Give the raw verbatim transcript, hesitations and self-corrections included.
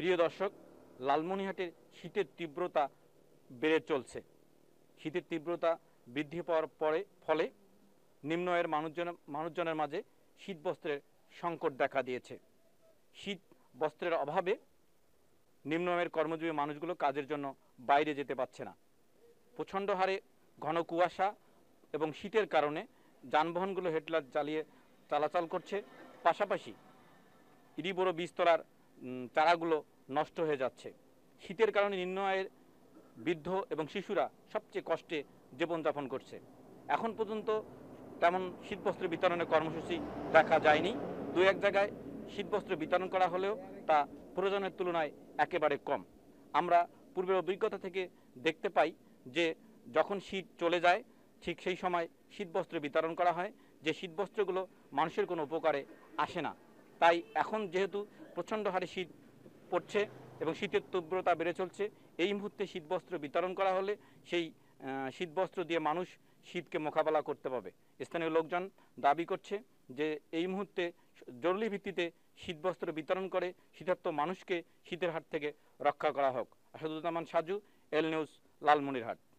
প্রিয় দর্শক, লালমনিরহাটের শীতের তীব্রতা বেড়ে চলছে। শীতের তীব্রতা বৃদ্ধি পাওয়ার পরে ফলে নিম্ন আয়ের মানুষজন মানুষজনের মাঝে শীত বস্ত্রের সংকট দেখা দিয়েছে। শীত বস্ত্রের অভাবে নিম্ন আয়ের কর্মজীবী মানুষগুলো কাজের জন্য বাইরে যেতে পারছে না। প্রচণ্ড হারে ঘন কুয়াশা এবং শীতের কারণে যানবাহনগুলো হেডলাইট জ্বালিয়ে চলাচল করছে। পাশাপাশি ইরি বড় বীজতলার চারাগুলো নষ্ট হয়ে যাচ্ছে। শীতের কারণে নিম্ন আয়ের বৃদ্ধ এবং শিশুরা সবচেয়ে কষ্টে জীবনযাপন করছে। এখন পর্যন্ত তেমন শীতবস্ত্র বিতরণের কর্মসূচি দেখা যায়নি। দু এক জায়গায় শীতবস্ত্র বিতরণ করা হলেও তা প্রয়োজনের তুলনায় একেবারে কম। আমরা পূর্বের অভিজ্ঞতা থেকে দেখতে পাই যে যখন শীত চলে যায় ঠিক সেই সময় শীতবস্ত্র বিতরণ করা হয়, যে শীতবস্ত্রগুলো মানুষের কোনো উপকারে আসে না। তাই এখন যেহেতু প্রচণ্ড হারে শীত পড়ছে এবং শীতের তীব্রতা বেড়ে চলছে, এই মুহূর্তে শীতবস্ত্র বিতরণ করা হলে সেই শীতবস্ত্র দিয়ে মানুষ শীতকে মোকাবেলা করতে পারবে। স্থানীয় লোকজন দাবি করছে যে এই মুহূর্তে জরুরি ভিত্তিতে শীতবস্ত্র বিতরণ করে শীতার্ত মানুষকে শীতের হাত থেকে রক্ষা করা হোক। Asaduzzaman Saju, L news, Lalmonirhat.